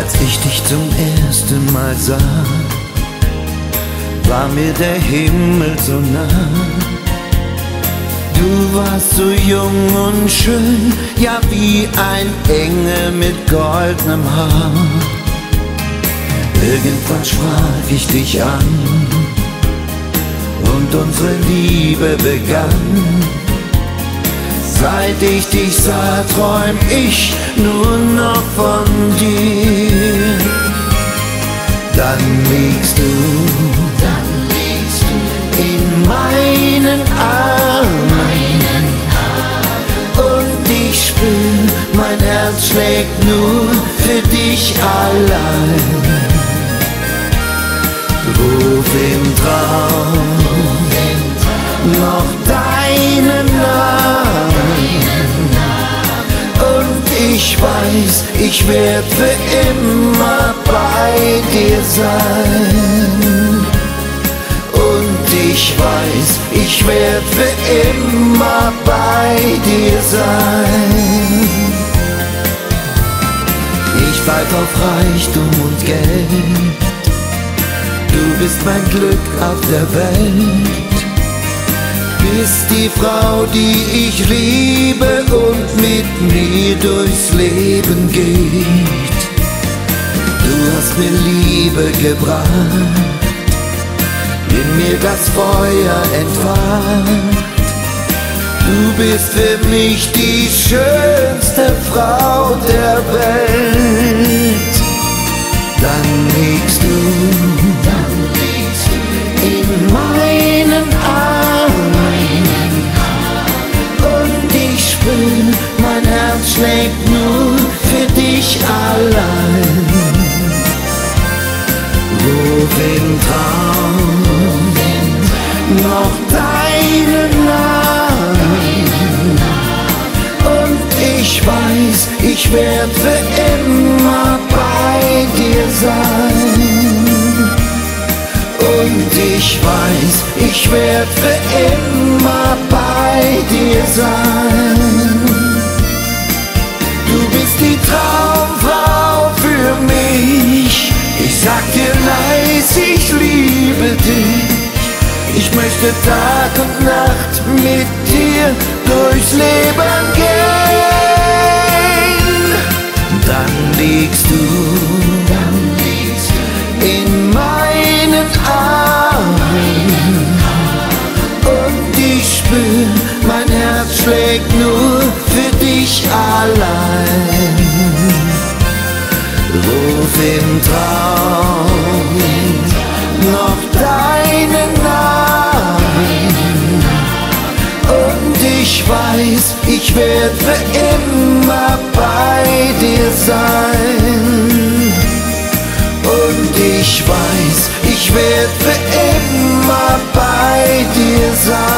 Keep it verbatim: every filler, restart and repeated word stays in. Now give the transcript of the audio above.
Als ich dich zum ersten Mal sah, war mir der Himmel so nah. Du warst so jung und schön, ja wie ein Engel mit goldenem Haar. Irgendwann sprach ich dich an und unsere Liebe begann. Seit ich dich sah, träum ich nur noch von dir. Dann liegst du, dann liegst du in meinen Armen, meinen Armen. Und ich spür, mein Herz schlägt nur für dich allein. Ruf im Traum noch deinen Namen, und ich weiß, ich werd für immer bei dir sein. Und ich weiß, ich werd für immer bei dir sein. Ich pfeif auf Reichtum und Geld, du bist mein Glück auf der Welt. Bist die Frau, die ich liebe und mit mir durchs Leben geht. Du hast mir Liebe gebracht, in mir das Feuer entfacht. Du bist für mich die schönste Frau der Welt. Dann liegst du, Dann liegst du in meinen Armen, und ich spür, mein Herz schlägt nur für dich allein. Ruf im Traum noch deinen Namen, und ich weiß, ich werd für immer bei dir sein. Und ich weiß, ich werd für immer bei dir sein. Du bist die Traumfrau für mich. Ich sag dir nice, ich liebe dich. Ich möchte Tag und Nacht mit dir durchs Leben gehen. Dann liegst du, Dann liegst du in meinen Armen, und ich spür, mein Herz schlägt nur für dich allein. Ruf im Traum noch deinen Namen, und ich weiß, ich werd für immer bei dir sein. Und ich weiß, ich werd für immer bei dir sein.